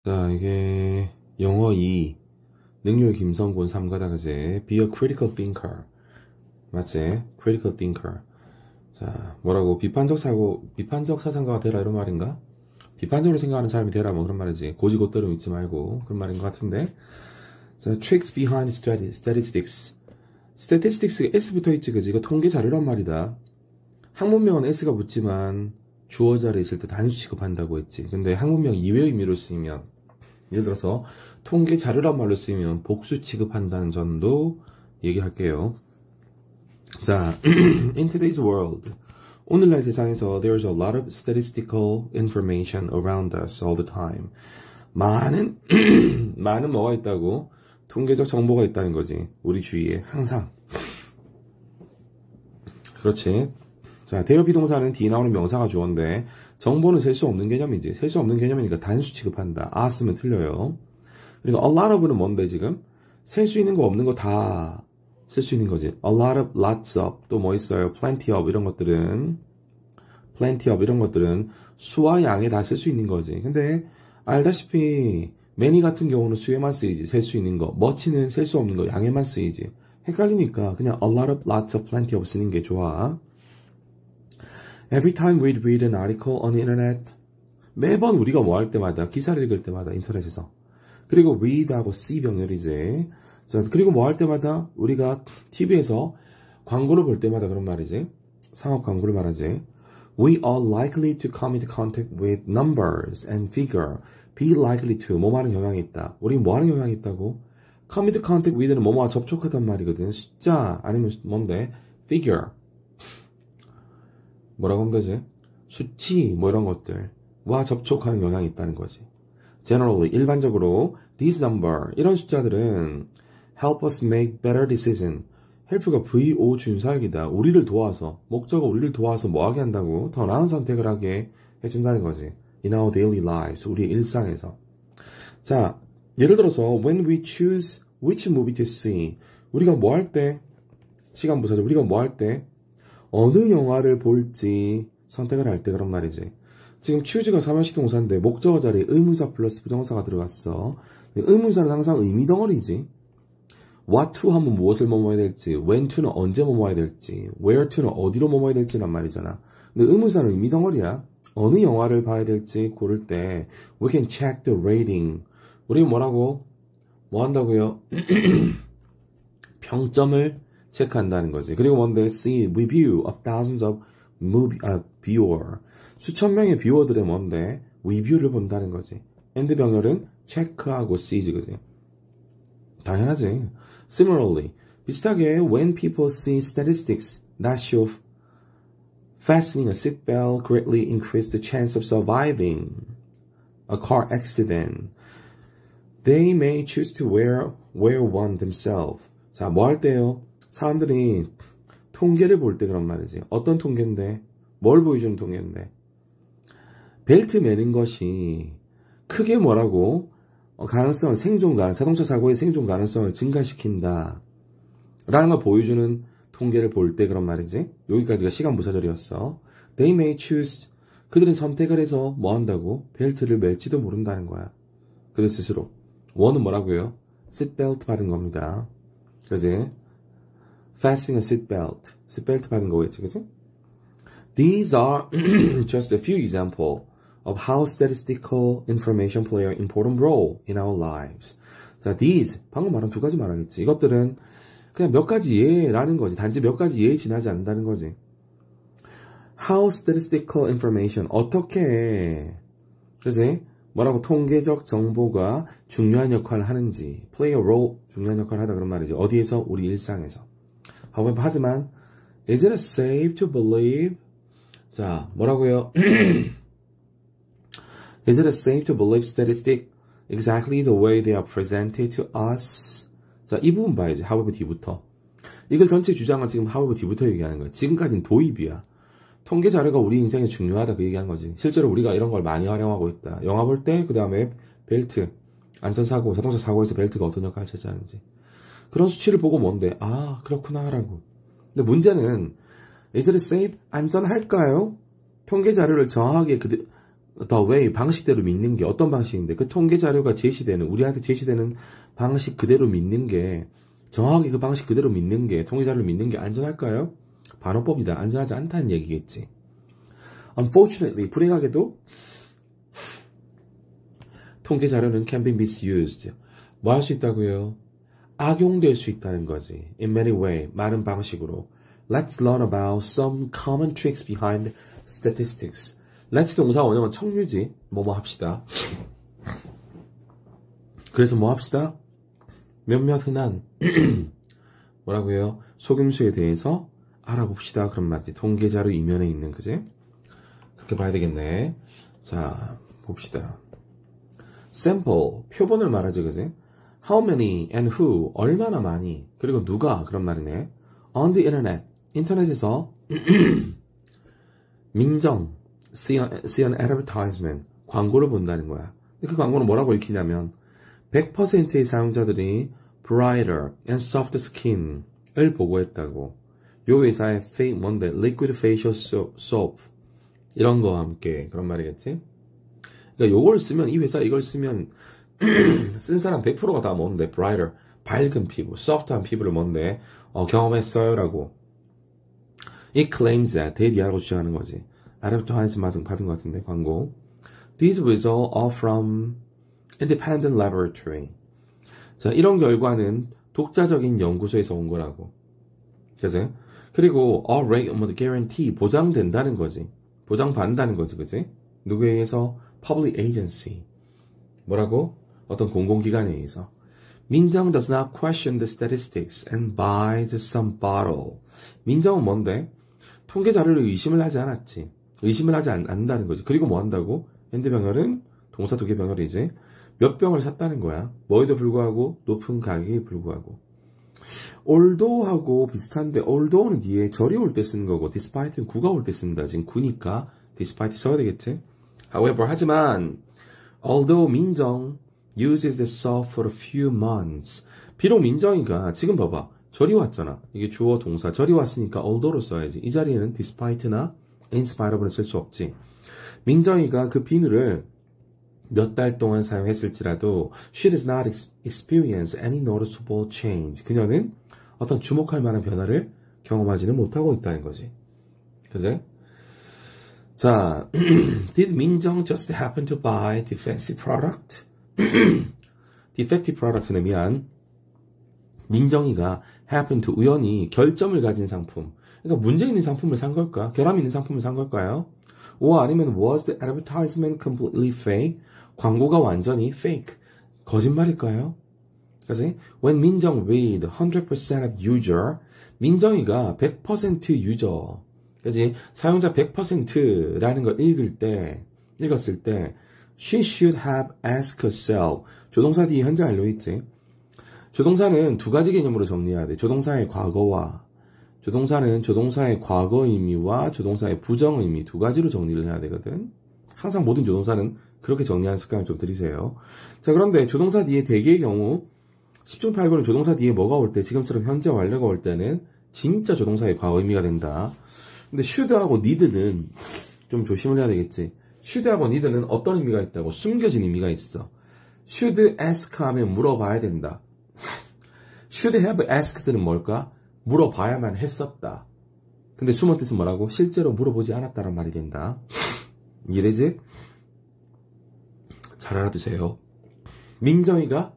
자, 이게 영어 2, 능률 김성곤 3가다 그제 Be a critical thinker. 맞지? critical thinker. 자, 뭐라고? 비판적 사상가가 되라 이런 말인가? 비판적으로 생각하는 사람이 되라 뭐 그런 말이지. 고지고대로 믿지 말고 그런 말인 것 같은데. 자, tricks behind statistics. statistics가 S 붙어 있지, 그지? 이거 통계 자료란 말이다. 학문명은 S가 붙지만 주어 자리에 있을 때 단수 취급한다고 했지. 근데 학문명 이외의 의미로 쓰이면, 예를 들어서 통계 자료란 말로 쓰이면 복수 취급한다는 점도 얘기할게요. 자, in today's world, 오늘날 세상에서 there's a lot of statistical information around us all the time. 많은 많은 뭐가 있다고? 통계적 정보가 있다는 거지. 우리 주위에 항상. 그렇지. 자, 대여 비동사는 뒤에 나오는 명사가 주어인데 정보는 셀 수 없는 개념이지. 셀 수 없는 개념이니까 단수 취급한다. 아 쓰면 틀려요. 그리고 a lot of는 뭔데 지금? 셀 수 있는 거 없는 거 다 쓸 수 있는 거지. a lot of, lots of, 또 뭐 있어요? plenty of 이런 것들은 수와 양에 다 쓸 수 있는 거지. 근데 알다시피 many 같은 경우는 수에만 쓰이지. 셀 수 있는 거. much는 셀 수 없는 거 양에만 쓰이지. 헷갈리니까 그냥 a lot of, lots of, plenty of 쓰는 게 좋아. Every time we read an article on the internet, 매번 우리가 뭐 할 때마다, 기사를 읽을 때마다 인터넷에서. 그리고 read하고 see 병렬이지. 자, 그리고 뭐 할 때마다 우리가 TV에서 광고를 볼 때마다 그런 말이지. 상업 광고를 말하지. We are likely to come into contact with numbers and figure. Be likely to 뭐뭐 하는 영향이 있다. 우리 뭐 하는 영향이 있다고? Come into contact with는 뭐뭐와 접촉하단 말이거든. 숫자 아니면 뭔데? Figure. 뭐라고 하면 되지? 수치 뭐 이런 것들과 접촉하는 영향이 있다는 거지. Generally, 일반적으로 this number, 이런 숫자들은 help us make better decision. help가 VO 준사역이다. 우리를 도와서, 목적어 우리를 도와서 뭐 하게 한다고? 더 나은 선택을 하게 해준다는 거지. In our daily lives, 우리의 일상에서. 자, 예를 들어서 when we choose which movie to see, 우리가 뭐 할 때, 시간 보자죠. 우리가 뭐 할 때 어느 영화를 볼지 선택을 할 때 그런 말이지. 지금 choose가 삼형식 동사인데 목적어 자리에 의문사 플러스 부정사가 들어갔어. 의문사는 항상 의미 덩어리지. what to 하면 무엇을 뭐뭐해야 될지, when to는 언제 뭐뭐해야 될지, where to는 어디로 뭐뭐해야 될지란 말이잖아. 근데 의문사는 의미 덩어리야. 어느 영화를 봐야 될지 고를 때 we can check the rating. 우리 뭐라고? 뭐 한다고요? 평점을 체크한다는 거지. 그리고 뭔데? See review of thousands of viewer. 수천 명의 뷰어들의 뭔데? 리뷰를 본다는 거지. and 병렬은 체크하고 see지, 그지? 당연하지. Similarly, 비슷하게 when people see statistics that show fastening a seatbelt greatly increase the chance of surviving a car accident, they may choose to wear one themselves. 자, 뭐 할 때요? 사람들이 통계를 볼 때 그런 말이지. 어떤 통계인데? 뭘 보여주는 통계인데? 벨트 매는 것이 크게 뭐라고? 가능성을 자동차 사고의 생존 가능성을 증가시킨다. 라는 걸 보여주는 통계를 볼 때 그런 말이지. 여기까지가 시간 부사절이었어. They may choose. 그들은 선택을 해서 뭐 한다고? 벨트를 멜지도 모른다는 거야. 그들 스스로. 원은 뭐라고요? seatbelt 받은 겁니다. 그지? Fastening a seatbelt. seatbelt 받은 거겠지, 그치? These are just a few examples of how statistical information play an important role in our lives. 자, these, 방금 말한 두 가지 말하겠지. 이것들은 그냥 몇 가지 예라는 거지. 단지 몇 가지 예에 지나지 않는다는 거지. How statistical information, 어떻게, 그치? 뭐라고 통계적 정보가 중요한 역할을 하는지, play a role, 중요한 역할을 하다 그런 말이지. 어디에서? 우리 일상에서. 하지만 is it safe to believe? 자, 뭐라고요? Is it safe to believe statistics exactly the way they are presented to us? 자, 이 부분 봐야지. however 뒤부터. 이걸 전체 주장은 지금 however 뒤부터 얘기하는 거야. 지금까지는 도입이야. 통계 자료가 우리 인생에 중요하다 그 얘기하는 거지. 실제로 우리가 이런 걸 많이 활용하고 있다. 영화 볼 때 그 다음에 벨트, 안전사고, 자동차 사고에서 벨트가 어떤 역할을 차지하는지. 그런 수치를 보고 뭔데? 아, 그렇구나 라고. 근데 문제는 is it safe? 안전할까요? 통계 자료를 정확하게 the way, 방식대로 믿는 게 어떤 방식인데 그 통계 자료가 제시되는, 우리한테 제시되는 방식 그대로 믿는 게, 정확하게 그 방식 그대로 믿는 게, 통계 자료를 믿는 게 안전할까요? 반어법이다. 안전하지 않다는 얘기겠지. Unfortunately, 불행하게도 통계 자료는 can be misused. 뭐 할 수 있다고요? 악용될 수 있다는 거지. In many ways, 많은 방식으로. Let's learn about some common tricks behind statistics. Let's 동사 원형은 청유지. 뭐뭐 합시다. 그래서 뭐 합시다? 몇몇 흔한 뭐라고요? 속임수에 대해서 알아봅시다. 그런 말이지. 통계자료 이면에 있는, 그지? 그렇게 봐야 되겠네. 자, 봅시다. sample, 표본을 말하죠, 그지? How many and who, 얼마나 많이, 그리고 누가, 그런 말이네. On the internet, 인터넷에서 민정, see an advertisement, 광고를 본다는 거야. 그 광고는 뭐라고 읽히냐면 100%의 사용자들이 brighter and soft skin을 보고했다고. 요 회사의 뭔데? liquid facial soap 이런 거와 함께 그런 말이겠지? 그러니까 요걸 쓰면, 이 회사 이걸 쓰면 쓴 사람 100%가 다 뭔데? brighter, 밝은 피부, soft한 피부를 뭔데? 경험했어요 라고. It claims that, 대리하라고 주장하는 거지. advertisement 받은 것 같은데, 광고. These results are from independent laboratory. 자, 이런 결과는 독자적인 연구소에서 온 거라고. 그래서 그리고 guarantee, 보장된다는 거지. 보장받는다는 거지, 그지? 누구에 의해서? Public agency. 뭐라고? 어떤 공공기관에 의해서. 민정 does not question the statistics and buys some bottle. 민정은 뭔데? 통계 자료를 의심을 하지 않았지. 의심을 하지 않는다는 거지. 그리고 뭐 한다고? 핸드병혈은 동사 두 개 병혈이지. 몇 병을 샀다는 거야. 뭐에도 불구하고 높은 가격에 불구하고. although하고 비슷한데 although는 뒤에 절이 올 때 쓰는 거고 despite는 구가 올 때 쓴다. 지금 구니까 despite 써야 되겠지. However, 하지만 although 민정 uses the soap for a few months. 비록 민정이가 지금 봐봐. 절이 왔잖아. 이게 주어 동사. 절이 왔으니까 although로 써야지. 이 자리에는 despite나 in spite of를 쓸 수 없지. 민정이가 그 비누를 몇 달 동안 사용했을지라도 she does not experience any noticeable change. 그녀는 어떤 주목할 만한 변화를 경험하지는 못하고 있다는 거지. 그제? 자, did 민정 just happen to buy defective product? defective product는 미안. 민정이가 happen to 우연히 결점을 가진 상품. 그러니까 문제 있는 상품을 산 걸까? 결함 있는 상품을 산 걸까요? 아니면 was the advertisement completely fake? 광고가 완전히 fake, 거짓말일까요? 그래서 when 민정 read 100% of user, 민정이가 100% 유저, 그지? 사용자 100%라는 걸 읽었을 때 she should have asked herself. 조동사 뒤에 현재 완료 있지? 조동사는 두 가지 개념으로 정리해야 돼. 조동사의 과거와 조동사는 조동사의 과거 의미와 조동사의 부정 의미 두 가지로 정리를 해야 되거든. 항상 모든 조동사는 그렇게 정리하는 습관을 좀 들이세요. 자, 그런데 조동사 뒤에 대개의 경우 10중 8구는 조동사 뒤에 뭐가 올 때, 지금처럼 현재 완료가 올 때는 진짜 조동사의 과거 의미가 된다. 근데 should하고 need는 좀 조심을 해야 되겠지. should하고 need는 어떤 의미가 있다고? 숨겨진 의미가 있어. should ask 하면 물어봐야 된다. should have asked는 뭘까? 물어봐야만 했었다. 근데 숨은 뜻은 뭐라고? 실제로 물어보지 않았다란 말이 된다. 이해되지? 잘 알아두세요. 민정이가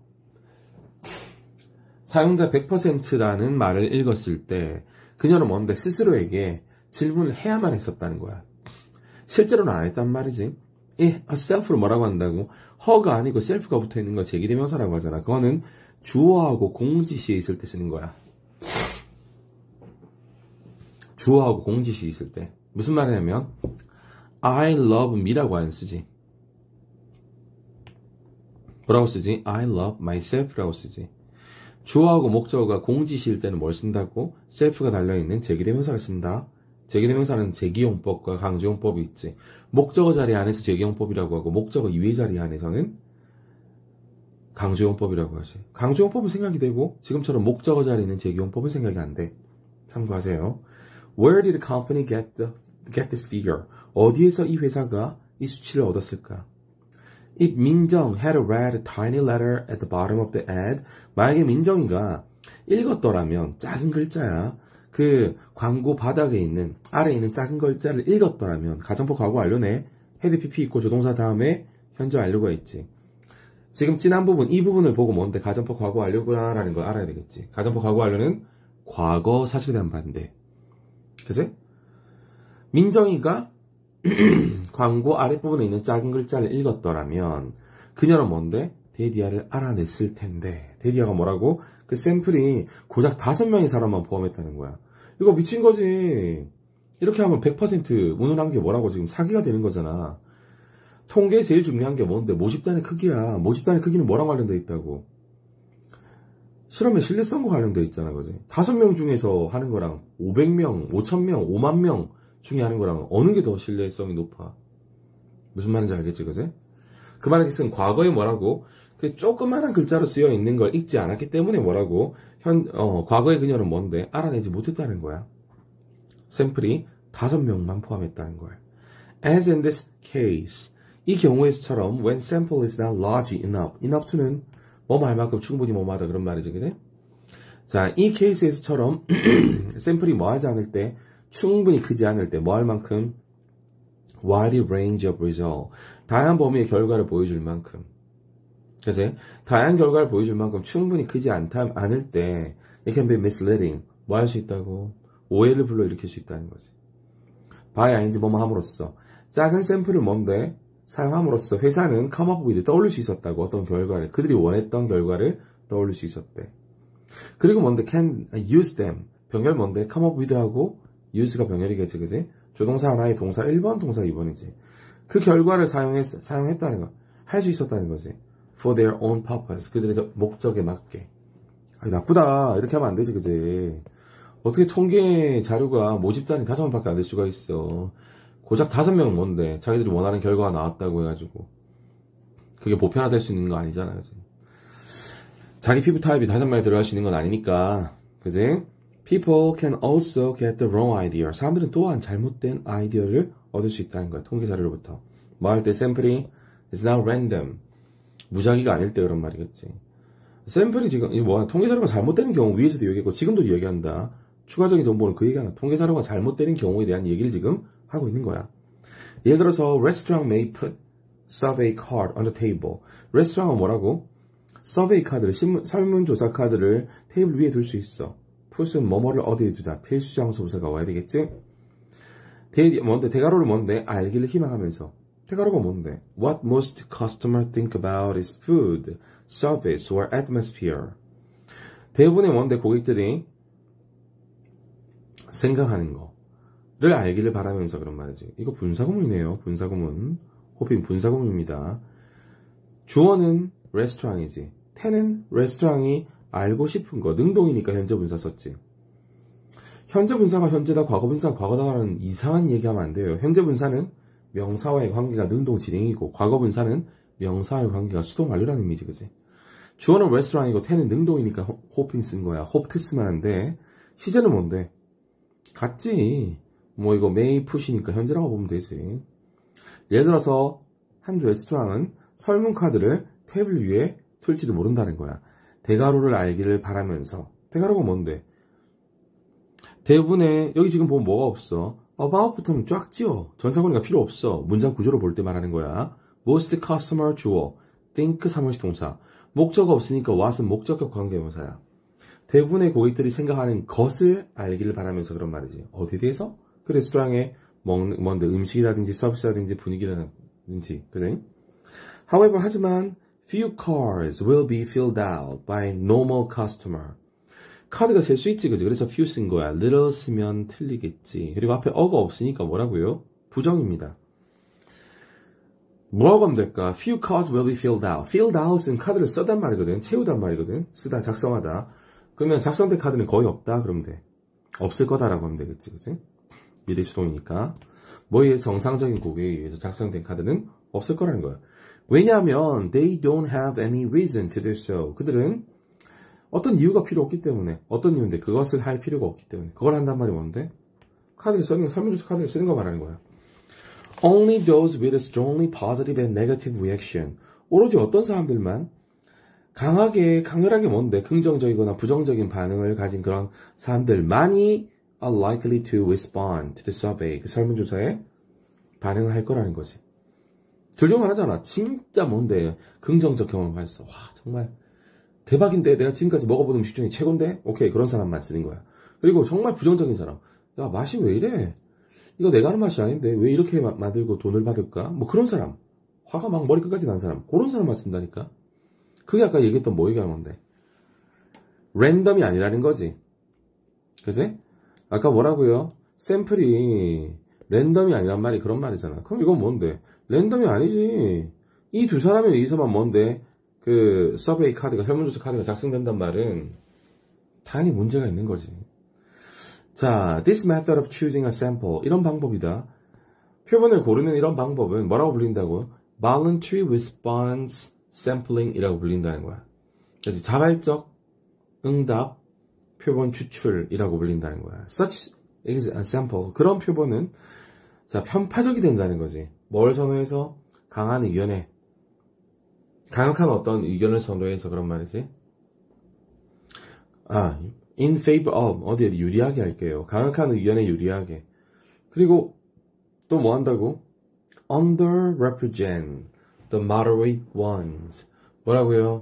사용자 100%라는 말을 읽었을 때 그녀는 뭔데? 스스로에게 질문을 해야만 했었다는 거야. 실제로는 안 했단 말이지. self로 뭐라고 한다고? her가 아니고 self가 붙어있는 거 제기대명사라고 하잖아. 그거는 주어하고 공지시에 있을 때 쓰는 거야. 주어하고 공지시 있을 때. 무슨 말이냐면 I love me라고 안 쓰지. 뭐라고 쓰지? I love myself라고 쓰지. 주어하고 목적어가 공지시일 때는 뭘 쓴다고? self가 달려있는 제기대명사를 쓴다. 제기대명사는 제기용법과 강조용법이 있지. 목적어 자리 안에서 제기용법이라고 하고 목적어 이외 자리 안에서는 강조용법이라고 하지. 강조용법은 생각이 되고 지금처럼 목적어 자리에 있는 제기용법은 생각이 안 돼. 참고하세요. Where did the company get this figure? 어디에서 이 회사가 이 수치를 얻었을까? If 민정 had read a tiny letter at the bottom of the ad, 만약에 민정이가 읽었더라면, 작은 글자야. 그 광고 바닥에 있는, 아래에 있는 작은 글자를 읽었더라면, 가정법 과거 완료네. 헤드 PP 있고 조동사 다음에 현재 완료가 있지. 지금 지난 부분, 이 부분을 보고 뭔데? 가정법 과거 완료구나라는 걸 알아야 되겠지. 가정법 과거 완료는 과거 사실에 대한 반대. 그치? 민정이가 광고 아랫부분에 있는 작은 글자를 읽었더라면 그녀는 뭔데? 데디아를 알아냈을 텐데. 데디아가 뭐라고? 그 샘플이 고작 5명의 사람만 포함했다는 거야. 이거 미친 거지. 이렇게 하면 100% 운운한 게 뭐라고 지금 사기가 되는 거잖아. 통계에 제일 중요한 게 뭔데? 모집단의 크기야. 모집단의 크기는 뭐랑 관련돼 있다고? 실험의 신뢰성과 관련돼 있잖아, 그지? 5명 중에서 하는 거랑 500명, 5,000명, 5만 명 중에 하는 거랑 어느 게 더 신뢰성이 높아? 무슨 말인지 알겠지, 그지? 그 말의 뜻은 과거에 뭐라고? 그 조그만한 글자로 쓰여 있는 걸 읽지 않았기 때문에 뭐라고? 과거의 그녀는 뭔데? 알아내지 못했다는 거야. 샘플이 5명만 포함했다는 거야. As in this case, 이 경우에서처럼 when sample is not large enough, enough to는 뭐뭐 할 만큼 충분히 뭐뭐하다 그런 말이지, 그지? 자, 이 케이스에서처럼 샘플이 뭐하지 않을 때, 충분히 크지 않을 때, 뭐 할 만큼 wide range of result, 다양한 범위의 결과를 보여줄 만큼, 그치? 다양한 결과를 보여줄 만큼 충분히 크지 않을 때 it can be misleading, 뭐 할 수 있다고? 오해를 불러일으킬 수 있다는 거지. by ing 뭐뭐 함으로써 작은 샘플을 뭔데? 사용함으로써 회사는 come up with 떠올릴 수 있었다고. 어떤 결과를, 그들이 원했던 결과를 떠올릴 수 있었대. 그리고 뭔데? can use them, 병렬 뭔데? come up with 하고 use가 병렬이겠지, 그지? 조동사 하나의 동사 1번, 동사 2번이지. 그 결과를 사용했다는 거, 할 수 있었다는 거지. for their own purpose, 그들의 목적에 맞게. 아니, 나쁘다. 이렇게 하면 안 되지, 그지? 어떻게 통계 자료가 모집단이 5명밖에 안 될 수가 있어. 고작 5명은 뭔데? 자기들이 원하는 결과가 나왔다고 해가지고. 그게 보편화될 수 있는 거 아니잖아, 그지? 자기 피부 타입이 5명에 들어갈 수 있는 건 아니니까, 그지? People can also get the wrong idea. 사람들은 또한 잘못된 아이디어를 얻을 수 있다는 거야. 통계 자료로부터. 뭐 할 때 샘플이 is not random. 무작위가 아닐 때 그런 말이겠지. 샘플이 지금 통계 자료가 잘못되는 경우 위에서도 얘기했고 지금도 얘기한다. 추가적인 정보는 그 얘기하나. 통계 자료가 잘못되는 경우에 대한 얘기를 지금 하고 있는 거야. 예를 들어서 restaurant may put survey card on the table. 레스토랑은 뭐라고? 서베이 카드를, 설문조사 카드를 테이블 위에 둘 수 있어. 풋은 뭐뭐를 어디에 두다. 필수 장소 부사가 와야 되겠지? 대가로를 뭔데? 알기를 희망하면서. 대가로가 뭔데? What most customers think about is food, service, or atmosphere. 대부분의 뭔데? 고객들이 생각하는 거를 알기를 바라면서 그런 말이지. 이거 분사구문이네요. 분사구문. 호핑 분사구문입니다. 주어는 레스토랑이지. 태는 레스토랑이 알고 싶은 거. 능동이니까 현재 분사 썼지. 현재 분사가 현재다, 과거 분사가 과거다라는 이상한 얘기하면 안 돼요. 현재 분사는 명사와의 관계가 능동 진행이고, 과거 분사는 명사와의 관계가 수동 완료라는 의미지, 그지? 주어는 레스토랑이고, 태는 능동이니까 호핑 쓴 거야. 호프트 쓰면 안 돼. 시제는 뭔데? 같지. 뭐 이거 may 푸시니까 현재라고 보면 되지. 예를 들어서 한 레스토랑은 설문 카드를 테이블 위에 둘지도 모른다는 거야. 대가로를 알기를 바라면서. 대가로가 뭔데? 대부분의 여기 지금 보면 뭐가 없어? about부터는 쫙 지워. 전사구니가 필요 없어. 문장 구조로 볼 때 말하는 거야. most customer 주어, think 사무식 동사. 목적 없으니까 what은 목적격 관계명사야. 대부분의 고객들이 생각하는 것을 알기를 바라면서 그런 말이지. 어디에 대해서? 그 레스토랑에 뭔데 음식이라든지 서비스라든지 분위기라든지, 그래? However, 하지만 few cards will be filled out by normal customer. 카드가 셀 수 있지, 그지? 그래서 few 쓴 거야. little 쓰면 틀리겠지. 그리고 앞에 어가 없으니까 뭐라고요? 부정입니다. 뭐라고 하면 될까? Few cards will be filled out. filled out은 카드를 써단 말이거든. 채우단 말이거든. 쓰다, 작성하다. 그러면 작성된 카드는 거의 없다? 그러면 돼. 없을 거다라고 하면 되겠지, 그지? 미래 수동이니까. 뭐에 정상적인 고객에 의해서 작성된 카드는 없을 거라는 거야. 왜냐하면 they don't have any reason to do so. 그들은 어떤 이유가 필요 없기 때문에. 어떤 이유인데 그것을 할 필요가 없기 때문에. 그걸 한단 말이 뭔데? 카드를 써는 설문조사 카드를 쓰는 거 말하는 거야. Only those with a strongly positive and negative reaction. 오로지 어떤 사람들만 강렬하게 뭔데 긍정적이거나 부정적인 반응을 가진 그런 사람들만이 are likely to respond to the survey. 그 설문조사에 반응을 할 거라는 거지. 둘 중 하나잖아. 진짜 뭔데 긍정적 경험을 가졌어. 와 정말 대박인데 내가 지금까지 먹어본 음식 중에 최고인데? 오케이 그런 사람만 쓰는 거야. 그리고 정말 부정적인 사람. 야 맛이 왜 이래? 이거 내가 하는 맛이 아닌데 왜 이렇게 만들고 돈을 받을까? 뭐 그런 사람. 화가 막 머리 끝까지 난 사람. 그런 사람만 쓴다니까. 그게 아까 얘기했던 뭐 얘기하는 건데. 랜덤이 아니라는 거지. 그지? 아까 뭐라고요? 샘플이 랜덤이 아니란 말이 그런 말이잖아. 그럼 이건 뭔데? 랜덤이 아니지. 이 두 사람에 의해서만 뭔데? 그 서베이 카드가 설문조사 카드가 작성된단 말은 당연히 문제가 있는 거지. 자, this method of choosing a sample 이런 방법이다. 표본을 고르는 이런 방법은 뭐라고 불린다고? Voluntary response sampling이라고 불린다는 거야. 그래서 자발적 응답 표본 추출이라고 불린다는 거야. Such is a sample. 그런 표본은 자 편파적이 된다는 거지. 뭘 선호해서? 강한 의견에 강력한 어떤 의견을 선호해서 그런 말이지. In favor of 어디에 유리하게 할게요. 강력한 의견에 유리하게. 그리고 또 뭐 한다고? Underrepresent the moderate ones. 뭐라고요?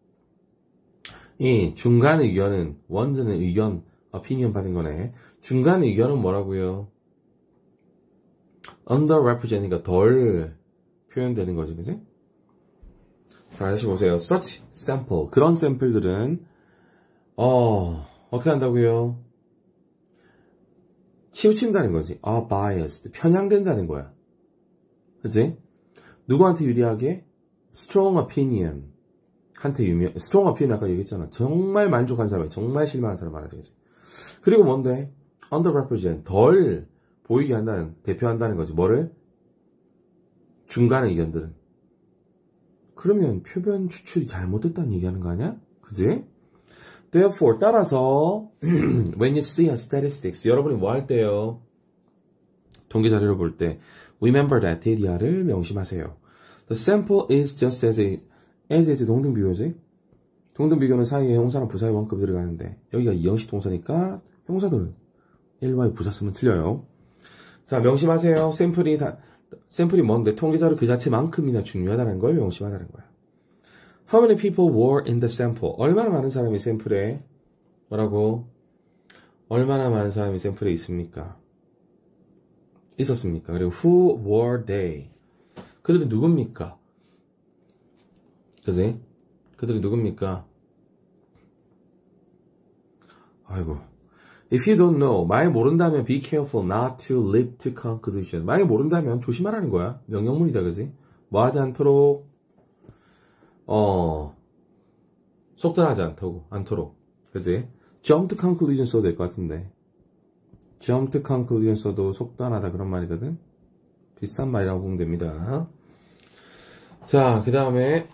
이 중간 의견은 ones는 의견, opinion 받은 거네. 중간 의견은 뭐라고요? underrepresent이니까 덜 표현되는 거지, 그지? 자, 다시 보세요. Such sample. 그런 샘플들은 어떻게 한다고요? 치우친다는 거지. biased. 편향된다는 거야. 그치? 누구한테 유리하게? strong opinion. strong opinion 아까 얘기했잖아. 정말 만족한 사람, 정말 실망한 사람 말하지. 그치? 그리고 뭔데? underrepresent. 덜 보이게 한다는, 대표한다는 거지. 뭐를? 중간 의견들은. 그러면 표본 추출이 잘못됐다는 얘기하는 거 아니야? 그지? Therefore, 따라서 when you see a statistics, 여러분이 뭐 할 때요? 통계 자료를 볼 때 remember that data를 명심하세요. The sample is just as is 동등비교지? 동등비교는 사이에 형사랑 부사의 원급이 들어가는데 여기가 이형식 동사니까 형사들은 1와의 부사 쓰면 틀려요. 자, 명심하세요. 샘플이 뭔데 통계 자료 그 자체만큼이나 중요하다는 걸 명심하자는 거야. How many people were in the sample? 얼마나 많은 사람이 샘플에 뭐라고? 얼마나 많은 사람이 샘플에 있었습니까? 그리고 who were they? 그들은 누굽니까? 그지? 그들이 누굽니까? 아이고. If you don't know, 만약 모른다면 be careful not to leap to conclusion. 만약 모른다면 조심하라는 거야. 명령문이다, 그지? 뭐 하지 않도록 속단하지 않도록. 그지? jump to conclusion 써도 될 것 같은데. jump to conclusion 써도 속단하다 그런 말이거든. 비싼 말이라고 보면 됩니다. 자, 그 다음에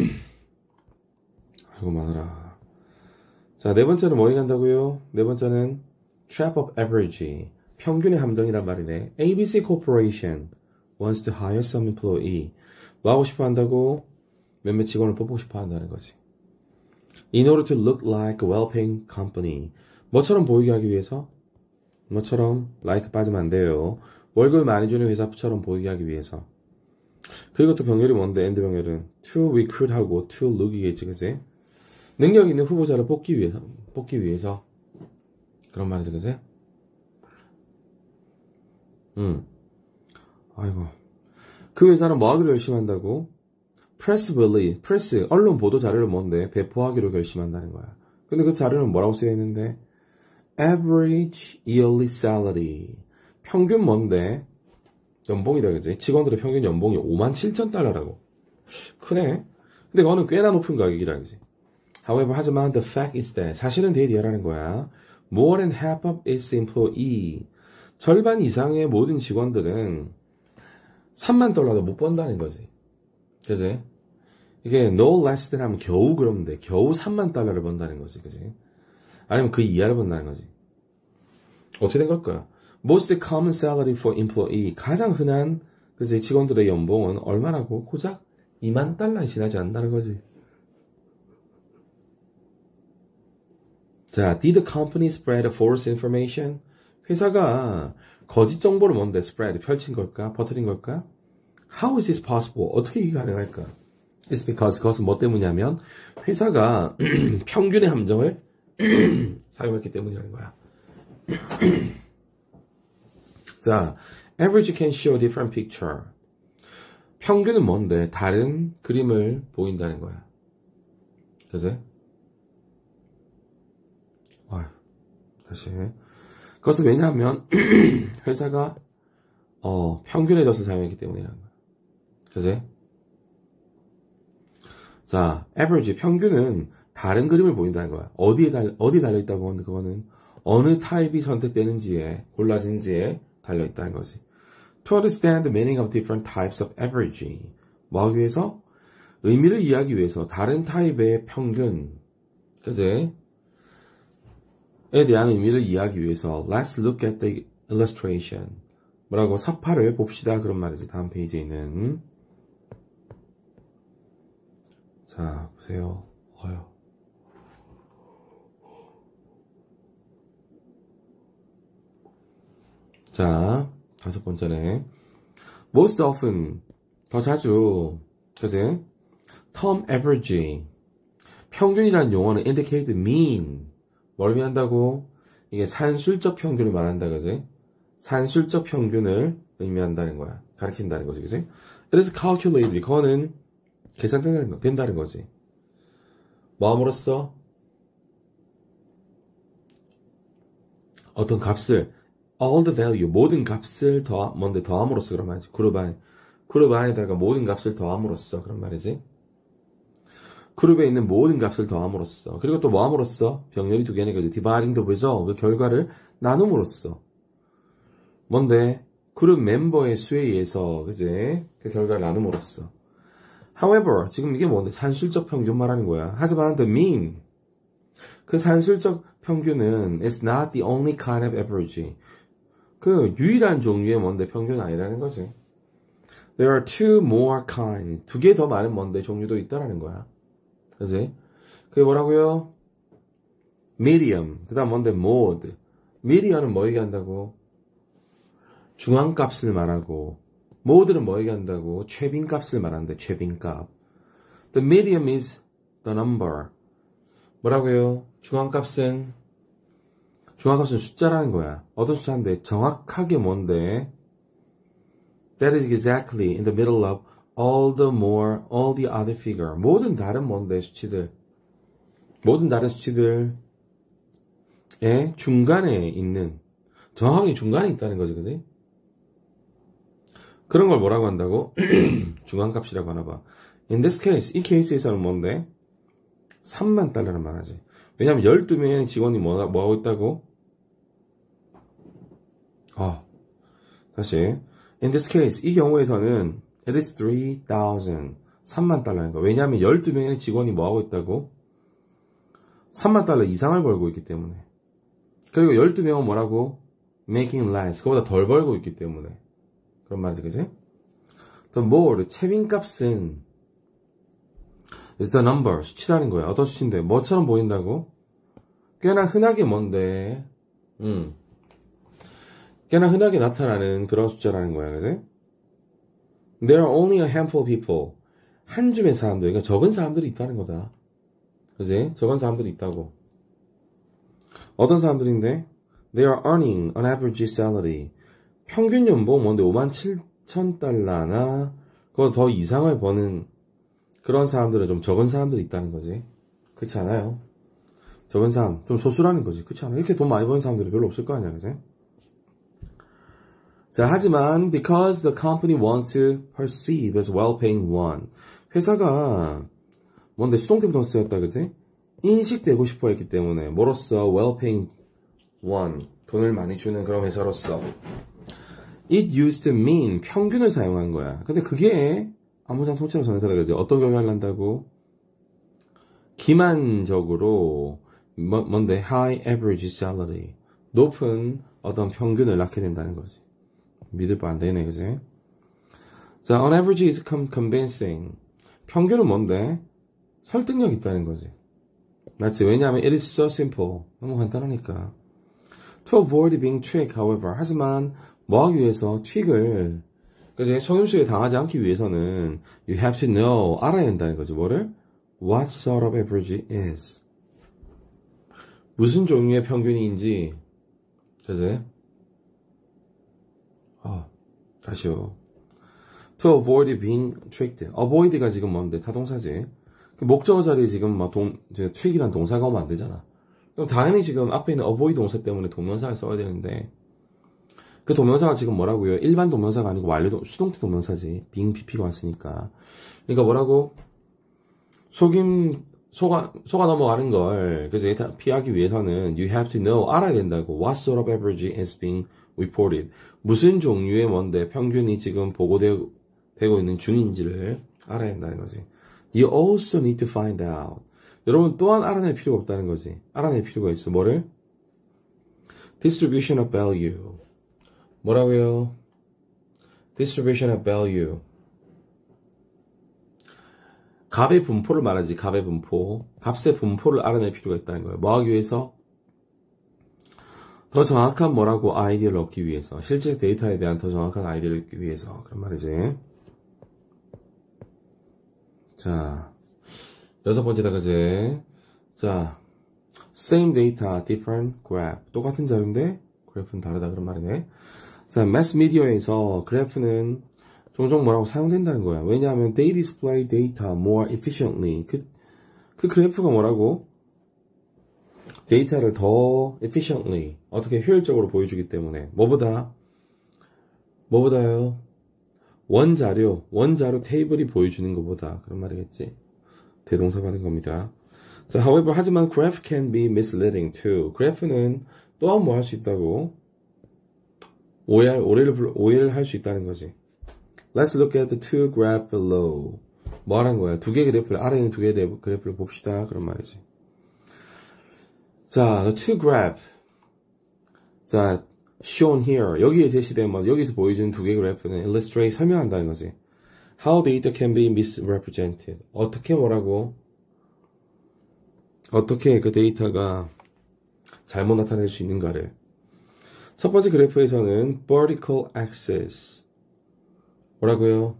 아이고 마누라. 자, 네 번째는 뭐 얘기한다고요? 네 번째는 trap of average. 평균의 함정이란 말이네. ABC Corporation wants to hire some employee. 뭐 하고 싶어 한다고? 몇몇 직원을 뽑고 싶어 한다는 거지. In order to look like a well-paying company. 뭐처럼 보이게 하기 위해서? 뭐처럼 like 빠지면 안 돼요. 월급을 많이 주는 회사처럼 보이게 하기 위해서. 그리고 또 병렬이 뭔데? 엔드 병렬은 to recruit하고 to look이겠지, 그치? 능력 있는 후보자를 뽑기 위해서 그런 말이지, 그치? 아이고. 그 회사는 뭐 하기로 결심한다고? 프레스, 언론 보도 자료를 뭔데? 배포하기로 결심한다는 거야. 근데 그 자료는 뭐라고 쓰여 있는데? Average yearly salary. 평균 뭔데? 연봉이다, 그지? 직원들의 평균 연봉이 57,000달러라고. 크네? 근데 그거는 꽤나 높은 가격이라, 그지? However, 하지만 the fact is that 사실은 대리하라는 거야. More than half of its employee. 절반 이상의 모든 직원들은 3만 달러도 못 번다는 거지. 그지? 이게 no less than 하면 겨우 그러면 돼. 겨우 3만 달러를 번다는 거지. 그지? 아니면 그 이하를 번다는 거지. 어떻게 된 걸까요? Most common salary for employee. 가장 흔한 그래서 이 직원들의 연봉은 얼마라고? 고작 2만 달러에 지나지 않는다는 거지. 자, did the company spread false information? 회사가 거짓 정보를 뭔데 spread, 펼친 걸까? 퍼뜨린 걸까? How is this possible? 어떻게 이게 가능할까? It's because 그것은 뭐 때문이냐면 회사가 평균의 함정을 사용했기 때문이라는 거야. 자, average can show different picture. 평균은 뭔데? 다른 그림을 보인다는 거야. 그지? 다시. 그것은 왜냐하면 회사가 평균의 덫을 사용했기 때문이라는 거야. 그지? 자, average, 평균은 다른 그림을 보인다는 거야. 어디 달려있다고 하는데 그거는 어느 타입이 선택되는지에, 골라진지에 달려있다는 거지. To understand the meaning of different types of average. 뭐 하기 위해서? 의미를 이해하기 위해서 다른 타입의 평균, 그지? 에 대한 의미를 이해하기 위해서 Let's look at the illustration. 뭐라고? 사파를 봅시다. 그런 말이지. 다음 페이지에 있는. 자, 보세요. 자, 5번째네. Most often, 더 자주, 그지? term average. 평균이라는 용어는 indicate mean. 뭘 의미한다고? 이게 산술적 평균을 말한다, 그지? 산술적 평균을 의미한다는 거야. 가리킨다는 거지, 그지? It is calculated. 그거는 된다는 거지. 뭐함으로써? 어떤 값을, all the value, 모든 값을 더함으로써 그런 말이지. 그룹 안에다가 모든 값을 더함으로써 그런 말이지. 그룹에 있는 모든 값을 더함으로써. 그리고 또 뭐함으로써? 병렬이 두 개네, 그지? dividing the result, 그 결과를 나눔으로써. 뭔데? 그룹 멤버의 수에 의해서, 그지? 그 결과를 나눔으로써. However, 지금 이게 뭔데? 산술적 평균 말하는 거야. 하지만 the mean, 그 산술적 평균은 is not the only kind of average. 그 유일한 종류의 뭔데? 평균은 아니라는 거지. There are two more kind. 두 개 더 많은 뭔데? 종류도 있다라는 거야. 그지? 그게 뭐라고요? medium. 그 다음 뭔데? mode. median은 뭐 얘기한다고? 중앙값을 말하고, mode는 뭐 얘기한다고? 최빈값을 말하는데, 최빈값. The medium is the number. 뭐라고요? 중앙값은 숫자라는 거야. 어떤 숫자인데? 정확하게 뭔데? That is exactly in the middle of all the other figure. 모든 다른 뭔데? 수치들. 모든 다른 수치들의 중간에 있는, 정확하게 중간에 있다는 거지, 그지? 그런 걸 뭐라고 한다고? 중앙값이라고 하나 봐. In this case, 이 케이스에서는 뭔데? 3만 달러를 말하지. 왜냐면 12명의 직원이 뭐 하고 있다고? 다시. In this case, 이 경우에서는 it is 3,000. 3만 달러인 거야. 왜냐면 12명의 직원이 뭐 하고 있다고? 3만 달러 이상을 벌고 있기 때문에. 그리고 12명은 뭐라고? making less. 그보다 덜 벌고 있기 때문에. 그런 말이지, 그지? The more, 채빈값은 is the number, 수치라는 거야. 어떤 수치인데? 뭐처럼 보인다고? 꽤나 흔하게 뭔데? 꽤나 흔하게 나타나는 그런 숫자라는 거야, 그지? There are only a handful of people. 한 줌의 사람들, 그러니까 적은 사람들이 있다는 거다. 그지? 적은 사람들이 있다고. 어떤 사람들인데? They are earning an average salary. 평균 연봉 뭔데 57,000달러나 그거 더 이상을 버는 그런 사람들은 좀 적은 사람들이 있다는 거지. 그렇지 않아요? 적은 사람, 좀 소수라는 거지. 그렇지 않아? 이렇게 돈 많이 버는 사람들이 별로 없을 거 아니야, 그지? 자, 하지만 because the company wants to perceive as well-paying one. 회사가 뭔데 수동태부터 쓰였다, 그지? 인식되고 싶어 했기 때문에 뭐로써 well-paying one. 돈을 많이 주는 그런 회사로서 it used to mean 평균을 사용한 거야. 근데 그게 아무장 통째로 전사다, 그지? 어떤 결과를 난다고? 기만적으로 뭔데 high average salary. 높은 어떤 평균을 낳게 된다는 거지. 믿을 바 안 되네, 그지? 자, on average is convincing. 평균은 뭔데? 설득력 있다는 거지. 맞지? 왜냐하면 it is so simple. 너무 간단하니까. To avoid being tricked, however. 하지만 뭐 하기 위해서 트릭을 그지? 속임수에 당하지 않기 위해서는 you have to know. 알아야 된다는 거지. 뭐를? What sort of average is. 무슨 종류의 평균인지. 그지? 다시요. To avoid being tricked. avoid가 지금 뭔데? 타동사지. 목적어 자리에 지금 막 trick이란 동사가 오면 안 되잖아. 그럼 당연히 지금 앞에 있는 avoid 동사 때문에 동명사를 써야 되는데 그 동명사가 지금 뭐라고요? 일반 동명사가 아니고 수동태 동명사지. being pp가 왔으니까. 그러니까 뭐라고? 속아 넘어가는 걸 그지? 피하기 위해서는 you have to know. 알아야 된다고. What sort of average is being reported. 무슨 종류의 뭔데 평균이 지금 보고되고 있는 중인지를 알아야 된다는 거지. You also need to find out. 여러분 또한 알아낼 필요가 없다는 거지. 알아낼 필요가 있어. 뭐를? Distribution of value. 뭐라고요? Distribution of value. 값의 분포를 말하지. 값의 분포. 값의 분포를 알아낼 필요가 있다는 거예요. 뭐 하기 위해서? 더 정확한 뭐라고 아이디어를 얻기 위해서. 실제 데이터에 대한 더 정확한 아이디어를 얻기 위해서. 그런 말이지. 자, 6번째다, 그지? 자, same data, different graph. 똑같은 자료인데, 그래프는 다르다, 그런 말이네. 자, mass media에서 그래프는 종종 뭐라고 사용된다는 거야. 왜냐하면 they display data more efficiently. 그 그래프가 뭐라고? 데이터를 더 efficiently, 어떻게 효율적으로 보여주기 때문에. 뭐보다요? 원자료 테이블이 보여주는 것보다. 그런 말이겠지. 대동사 받은 겁니다. 자, however, 하지만 graph can be misleading too. 그래프는 또한 뭐 할 수 있다고? 오해를 할 수 있다는 거지. Let's look at the two graph below. 뭐 하는 거야? 두 개의 그래프를, 아래에 있는 두 개의 그래프를 봅시다. 그런 말이지. 자, the two graph. 자, shown here. 여기에 제시된 여기서 보여주는 두 개의 그래프는 illustrate, 설명한다는 거지. How data can be misrepresented. 어떻게 그 데이터가 잘못 나타낼 수 있는가를. 첫 번째 그래프에서는 vertical axis. 뭐라고요?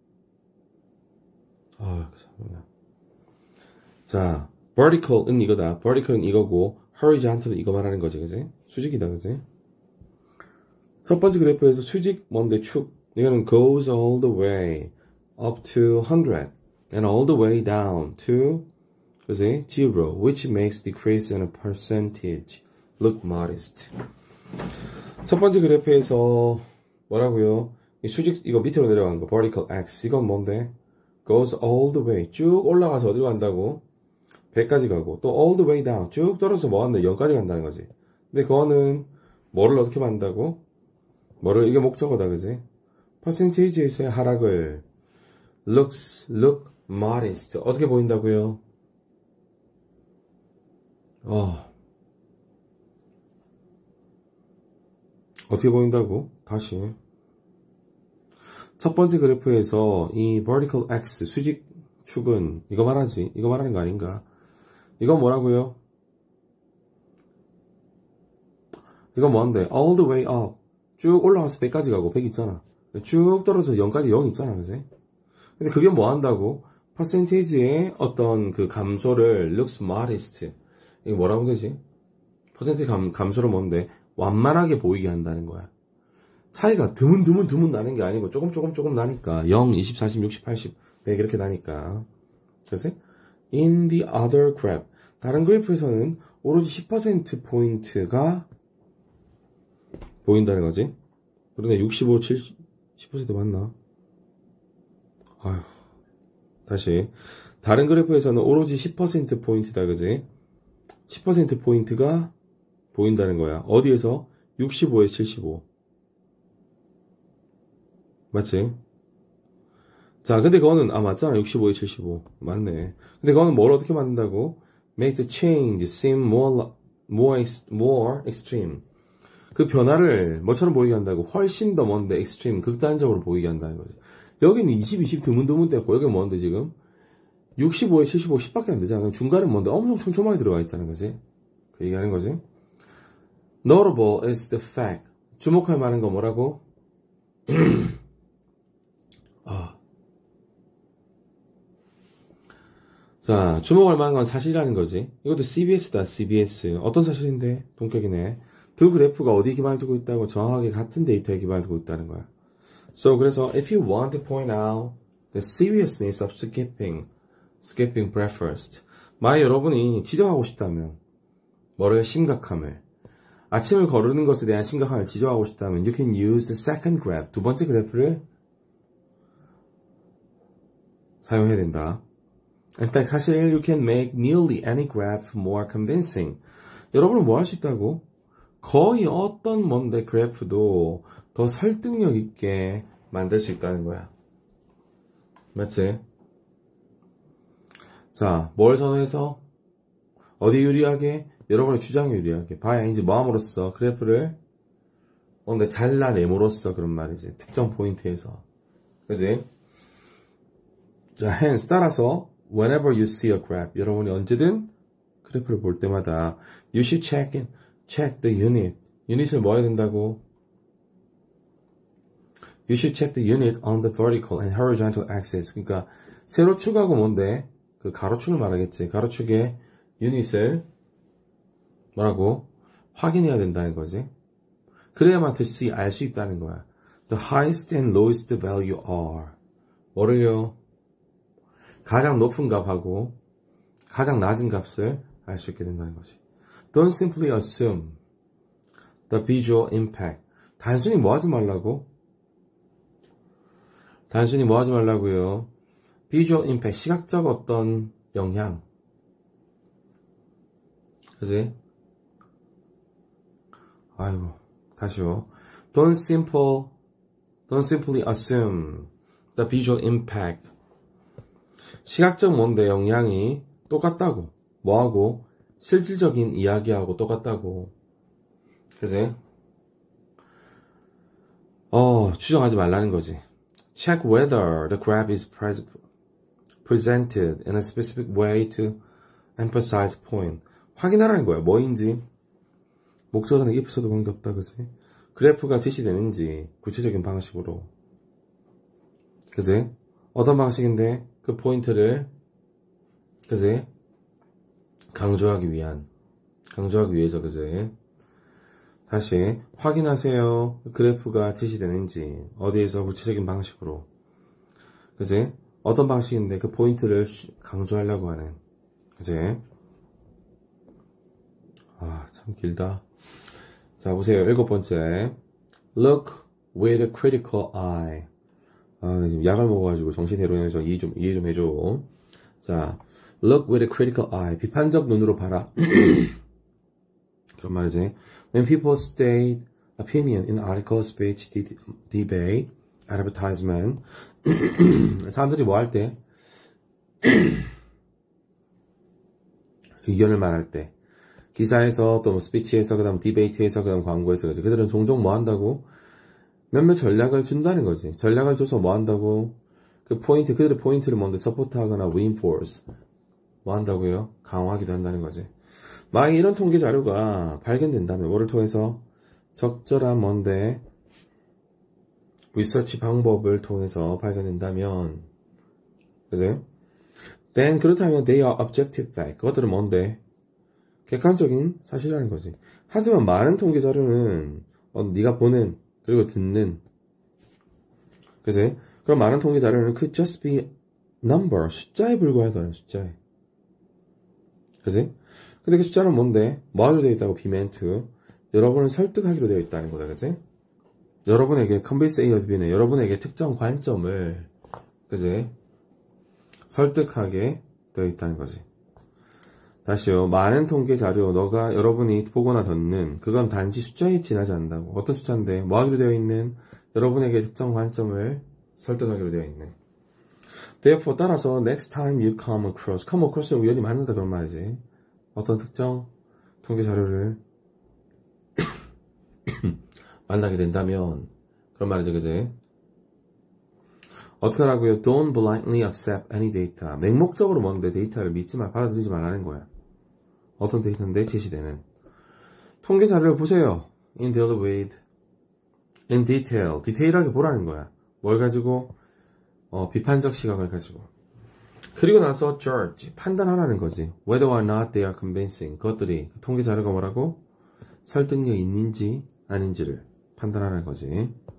자, vertical은 이거다. vertical은 이거고, horizontal은 이거 말하는 거지, 그지? 수직이다, 그지? 첫 번째 그래프에서 수직 뭔데 축. 이거는 goes all the way up to 100 and all the way down to, 그지? 0, which makes decrease in a percentage look modest. 첫 번째 그래프에서 뭐라고요? 이 수직 이거 밑으로 내려가는 거 vertical x 이건 뭔데? goes all the way 쭉 올라가서 어디로 간다고? 100까지 가고 또 all the way down 쭉 떨어져서 뭐 한다? 0까지 간다는 거지. 근데 그거는 뭐를 어떻게 만든다고? 이게 목적어다, 그지? percentage에서의 하락을 look modest 어떻게 보인다고요? 어떻게 보인다고? 다시. 첫 번째 그래프에서 이 vertical x 수직 축은 이거 말하지? 이거 말하는 거 아닌가? 이건 뭐라고요? 이건 뭔데? all the way up 쭉 올라가서 100까지 가고 100 있잖아. 쭉 떨어져 0까지 0 있잖아, 그지? 근데 그게 뭐 한다고? 퍼센테이지의 어떤 그 감소를 looks modest. 이게 뭐라고 되지? 퍼센테이지 감소를 뭔데? 완만하게 보이게 한다는 거야. 차이가 드문 나는 게 아니고 조금 나니까 0, 20, 40, 60, 80, 100 이렇게 나니까. 그래서 in the other graph 다른 그래프에서는 오로지 10%포인트가 보인다는 거지. 그런데 65, 70, 10% 맞나? 아휴. 다시. 다른 그래프에서는 오로지 10%포인트다, 그지? 10%포인트가 보인다는 거야. 어디에서? 65에 75. 맞지? 자, 근데 그거는, 맞잖아. 65에 75. 맞네. 근데 그거는 뭘 어떻게 만든다고? Make the change seem more extreme. 그 변화를 뭐처럼 보이게 한다고? 훨씬 더 뭔데? extreme. 극단적으로 보이게 한다는 거지. 여기는 20, 20 드문드문 됐고, 여기는 뭔데, 지금? 65에 75, 10밖에 안 되잖아. 그럼 중간에 뭔데? 엄청 촘촘하게 들어가 있잖아, 그지? 그 얘기하는 거지. Notable is the fact. 주목할 만한 거 뭐라고? 아. 자, 주목할 만한 건 사실이라는 거지. 이것도 CBS다, CBS. 어떤 사실인데? 동격이네. 두 그래프가 어디에 기반을 두고 있다고? 정확하게 같은 데이터에 기반을 두고 있다는 거야. So, 그래서, if you want to point out the seriousness of skipping breakfast. 만약 여러분이 지적하고 싶다면, 뭐를 심각함을, 아침을 거르는 것에 대한 심각함을 지적하고 싶다면, you can use the second graph. 두 번째 그래프를 사용해야 된다. In fact, 사실 you can make nearly any graph more convincing. 여러분은 뭐 할 수 있다고? 거의 어떤 뭔데 그래프도 더 설득력 있게 만들 수 있다는 거야. 맞지? 자, 뭘 선호해서? 어디 유리하게? 여러분의 주장에 유리하게. 봐야 이제 뭐함으로써 그래프를 뭔가 잘라냄으로써 그런 말이지. 특정 포인트에서. 그지? 자, hence 따라서 whenever you see a graph, 여러분이 언제든 그래프를 볼 때마다 you should check the unit. 유닛을 뭐 해야 된다고? You should check the unit on the vertical and horizontal axis. 그러니까 세로축하고 뭔데? 그 가로축을 말하겠지. 가로축의 유닛을 뭐라고? 확인해야 된다는 거지. 그래야만 to see, 알 수 있다는 거야. The highest and lowest value are. 뭐를요? 가장 높은 값하고 가장 낮은 값을 알 수 있게 된다는 거지. Don't simply assume the visual impact. 단순히 뭐 하지 말라고? 단순히 뭐 하지 말라고요? visual impact, 시각적 어떤 영향. 그지? 아이고, 다시요. Don't simply assume the visual impact. 시각적 뭔데 영향이 똑같다고. 뭐하고? 실질적인 이야기하고 똑같다고. 그지? 추정하지 말라는 거지. Check whether the graph is presented in a specific way to emphasize point. 확인하라는 거야. 뭐인지. 목적어는 if서도 관계없다. 그지? 그래프가 지시되는지 구체적인 방식으로. 그지? 어떤 방식인데 그 포인트를 그지? 강조하기 위해서. 그지? 다시 확인하세요. 그래프가 지시되는지 어디에서 구체적인 방식으로. 그지? 어떤 방식인데 그 포인트를 강조하려고 하는. 그지? 아, 참 길다. 자, 보세요. 7번째. Look with a critical eye. 아, 지금 약을 먹어가지고 정신 해로해서 이해 좀 해줘. 자, look with a critical eye. 비판적 눈으로 봐라. 그런 말이지. When people state opinion in article, speech, debate, advertisement. 사람들이 뭐 할 때? 의견을 말할 때. 기사에서 또 뭐 스피치에서 그다음 디베이트에서 그다음 광고에서 그지. 그들은 종종 뭐 한다고? 몇몇 전략을 준다는 거지. 전략을 줘서 뭐 한다고? 그 포인트, 그들의 포인트를 뭔데 서포트하거나 reinforce 뭐 한다고요? 강화하기도 한다는 거지. 만약에 이런 통계 자료가 발견된다면 뭐를 통해서? 적절한 뭔데 리서치 방법을 통해서 발견된다면 그지? Then 그렇다면 they are objective fact. 그것들은 뭔데? 객관적인 사실이라는 거지. 하지만 많은 통계 자료는 네가 보는 그리고 듣는 그지? 그럼 많은 통계 자료는 could just be number 숫자에 불과하다는 숫자에 그지? 근데 그 숫자는 뭔데? 뭐하기로 되어 있다고? be meant to 여러분을 설득하기로 되어 있다는 거다. 그지? 여러분에게 convince A or B는 여러분에게 특정 관점을 그지? 설득하게 되어 있다는 거지. 다시요. 많은 통계 자료 여러분이 보거나 듣는 그건 단지 숫자에 지나지 않는다고. 어떤 숫자인데 뭐 하기로 되어 있는 여러분에게 특정 관점을 설득하기로 되어 있는. Therefore 따라서 next time you come across는 우연히 만난다 그런 말이지. 어떤 특정 통계 자료를 만나게 된다면 그런 말이죠. 그지? 어떻게 하라고요? Don't blindly accept any data. 맹목적으로 뭔데 데이터를 믿지 말, 받아들이지 말라는 거야. 어떤 데이터인데 제시되는. 통계 자료를 보세요. in detail. 디테일하게 보라는 거야. 뭘 가지고? 비판적 시각을 가지고. 그리고 나서 judge. 판단하라는 거지. Whether or not they are convincing. 그것들이 통계 자료가 뭐라고? 설득력 있는지 아닌지를 판단하라는 거지.